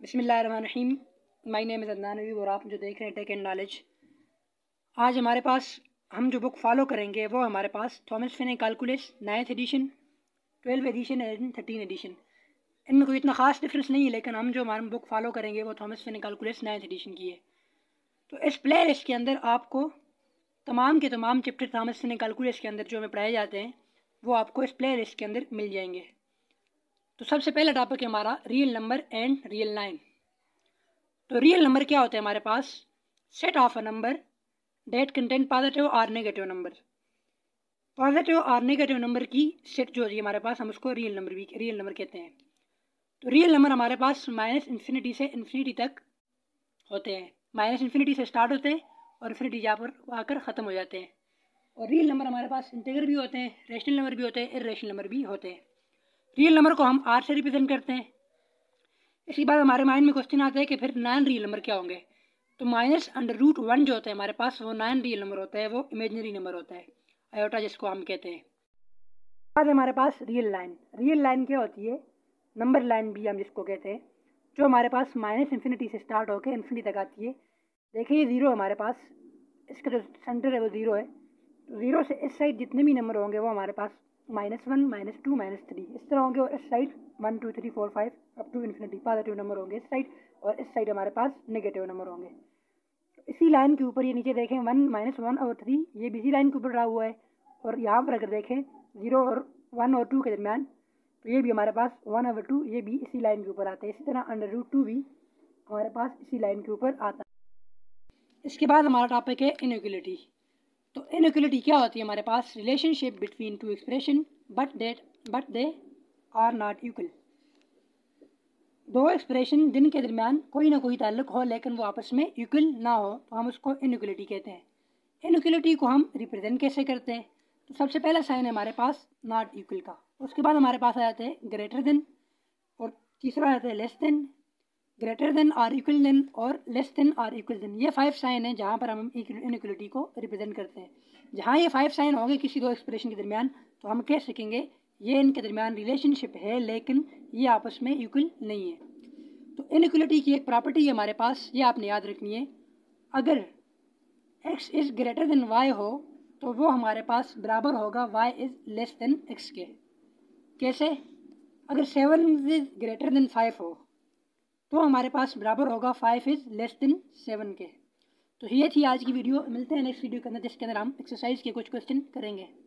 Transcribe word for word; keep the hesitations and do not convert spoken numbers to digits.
बिस्मिल्लाहिर्रहमानिर्रहीम। My name is Adnan नबी और आप जो देख रहे हैं टेक एंड नॉलेज। आज हमारे पास हम जो बुक फॉलो करेंगे वो हमारे पास Thomas Finney calculus ninth edition, twelve edition and thirteen edition. इनमें कोई इतना ख़ास डिफरेंस नहीं है, लेकिन हम जो हमारी बुक फॉलो करेंगे वो Thomas Finney calculus ninth edition की है। तो इस प्ले लिस्ट के अंदर आपको तमाम के तमाम चैप्टर थॉमस फिने कैलकुलस के अंदर जो हमें पढ़ाए जाते हैं वो आपको इस प्ले लिस्ट के अंदर मिल जाएंगे। तो सबसे पहला टॉपिक है हमारा real number and real line. तो रियल नंबर क्या होता है हमारे पास? Set of a number that content positive और नेगेटिव नंबर। पॉजिटिव और नेगेटिव नंबर की सेट जो होती है हमारे पास, हम उसको रियल नंबर भी रियल नंबर कहते हैं। तो रियल नंबर हमारे पास माइनस इन्फिनिटी से इन्फिनिटी तक होते हैं। माइनस इन्फिनिटी से स्टार्ट होते हैं और इन्फिनिटी यहाँ पर आकर ख़त्म हो जाते हैं। और रियल नंबर हमारे पास इंटीजर भी होते हैं, रेशनल नंबर भी होते हैं, इर्रेशनल नंबर भी होते हैं। रियल नंबर को हम आर से रिप्रेजेंट करते हैं। इसके बाद हमारे माइंड में क्वेश्चन आता है कि फिर नॉन रियल नंबर क्या होंगे। तो माइनस अंडर रूट वन जो होता है हमारे पास वो नॉन रियल नंबर होता है, वो इमेजिनरी नंबर होता है, आयोटा जिसको हम कहते हैं। बाद हमारे पास रियल लाइन। रियल लाइन क्या होती है? नंबर लाइन भी हम जिसको कहते हैं, जो हमारे पास माइनस इन्फिनिटी से स्टार्ट होकर इन्फिनिटी तक आती है। देखिए ज़ीरो हमारे पास, इसका जो सेंटर है वो ज़ीरो है। तो ज़ीरो से इस साइड जितने भी नंबर होंगे वो हमारे पास minus one, minus two, minus three इस तरह होंगे। और इस side one two three four five up to infinity positive number होंगे इस साइड, और इस साइड हमारे पास नेगेटिव नंबर होंगे। तो इसी लाइन के ऊपर ये नीचे देखें वन माइनस वन और थ्री, ये भी इसी लाइन के ऊपर रहा हुआ है। और यहाँ पर अगर देखें ज़ीरो और वन और टू के दरमियान, तो ये भी हमारे पास वन और टू, ये भी इसी लाइन के ऊपर आते हैं। इसी तरह अंडर रूट टू भी हमारे पास इसी लाइन के ऊपर आता है। इसके बाद हमारा टॉपिक है इनइक्वलिटी। तो इनइक्वलिटी क्या होती है हमारे पास? Relationship between two expression but that but they are not equal. दो एक्सप्रेशन जिनके दरमियान कोई ना कोई ताल्लुक हो लेकिन वो आपस में इक्वल ना हो, तो हम उसको इनइक्वलिटी कहते हैं। इनइक्वलिटी को हम रिप्रेजेंट कैसे करते हैं? तो सबसे पहला साइन है हमारे पास नॉट इक्वल का। उसके बाद हमारे पास आ जाते हैं ग्रेटर देन, और तीसरा आ जाता है लेस देन, ग्रेटर देन और इक्वल देन, और लेस देन और इक्वल देन। ये फाइव साइन है जहाँ पर हम इनइक्वलिटी को रिप्रेजेंट करते हैं। जहाँ ये फाइव साइन होंगे किसी दो एक्सप्रेशन के दरमियान, तो हम कह सकेंगे ये इनके दरमियान रिलेशनशिप है लेकिन ये आपस में इक्वल नहीं है। तो इनइक्वलिटी की एक प्रॉपर्टी है हमारे पास, ये आपने याद रखनी है। अगर x is greater than y हो तो वो हमारे पास बराबर होगा y is less than x के। कैसे? अगर seven is greater than five हो तो हमारे पास बराबर होगा five is less than seven के। तो ये थी आज की वीडियो। मिलते हैं नेक्स्ट वीडियो के अंदर, जिसके अंदर हम एक्सरसाइज के कुछ क्वेश्चन करेंगे।